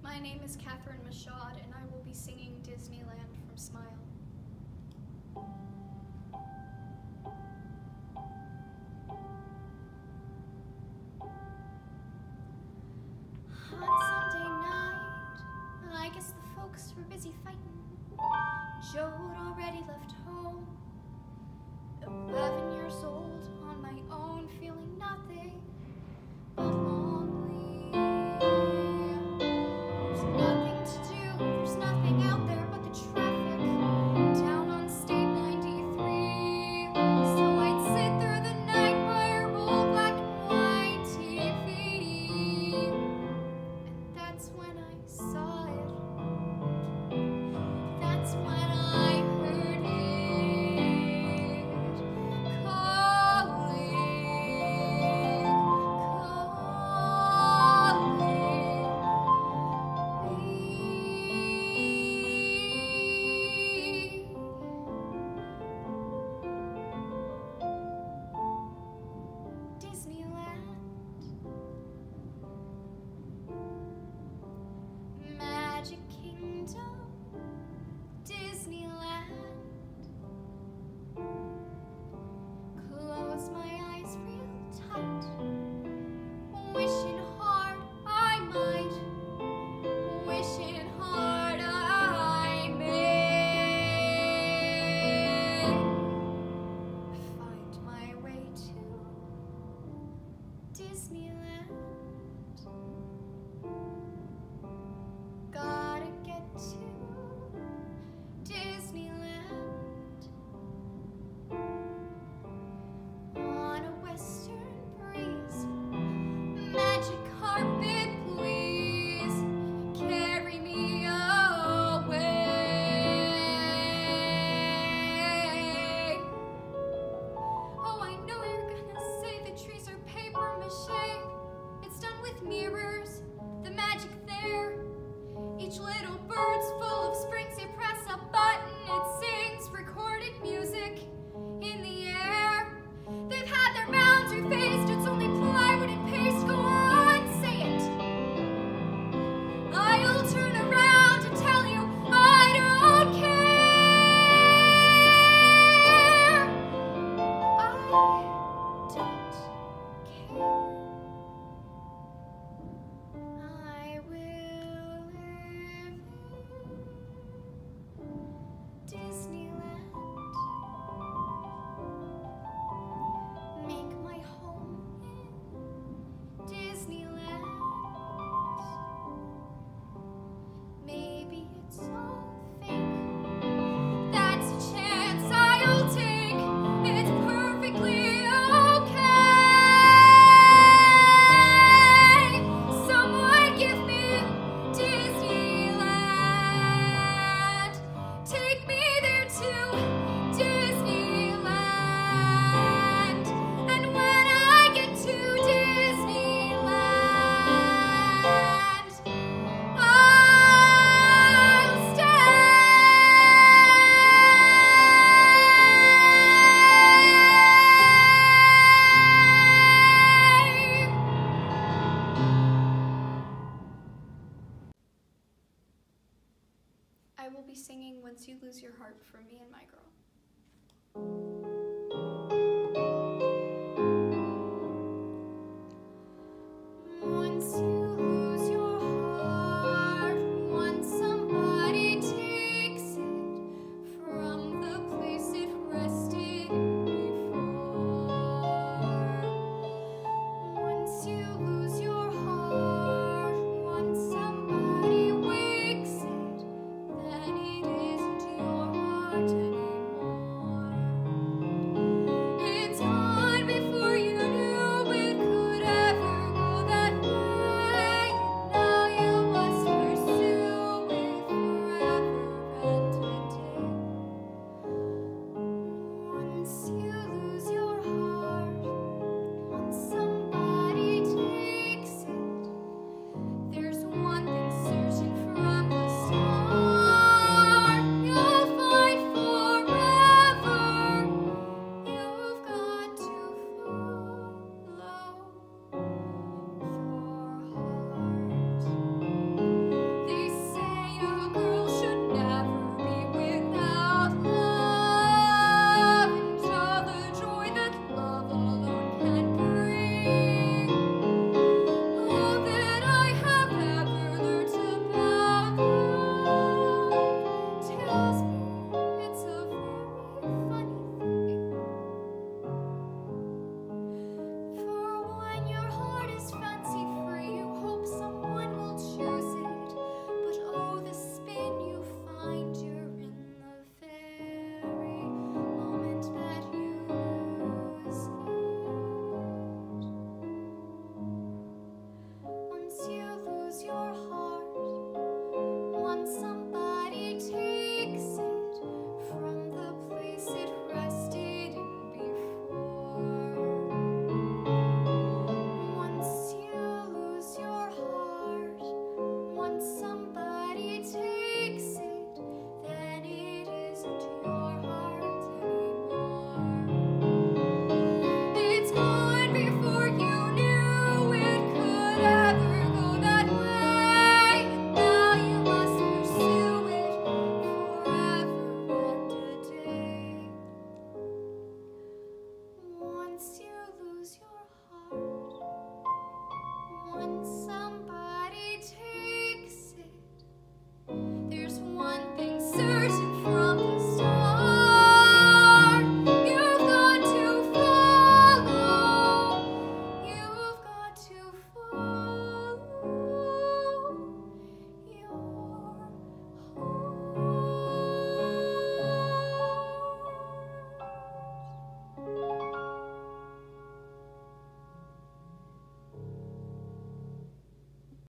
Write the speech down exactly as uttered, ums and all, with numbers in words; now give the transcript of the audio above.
My name is Katherine Michaud, and I will be singing Disneyland from Smile. On Sunday night, I guess the folks were busy fighting. Joe had already left home. Eleven years old, on my own, feeling nothing but lonely. There's nothing to do, there's nothing out there but the traffic down on State ninety-three. So I'd sit through the night by our old black and white T V. And that's when I saw it. That's when I heard it calling, calling me. Disneyland, Magic Kingdom, Disneyland. Close my eyes real tight, wishing hard I might, wishing hard I may find my way to Disneyland. Gotta get to Disneyland on a western breeze. Magic carpet, please carry me away. Oh, I know you're gonna say the trees are paper mache. It's done with mirrors, the magic there. Each little bird's full of springs. You press a button, it sings recorded music in the air. They've had their mounds refaced, it's only plywood and paste. Go on, say it. I'll turn around to tell you I don't care. I don't care. I will live in Disneyland. Make my home in Disneyland. Maybe it's all fake. That's a chance I'll take. It's perfectly okay. Someone give me Disneyland. Take me there to Disneyland. And when I get to Disneyland, I'll stay. I will be singing Once You Lose Your Heart for Me and My Girl.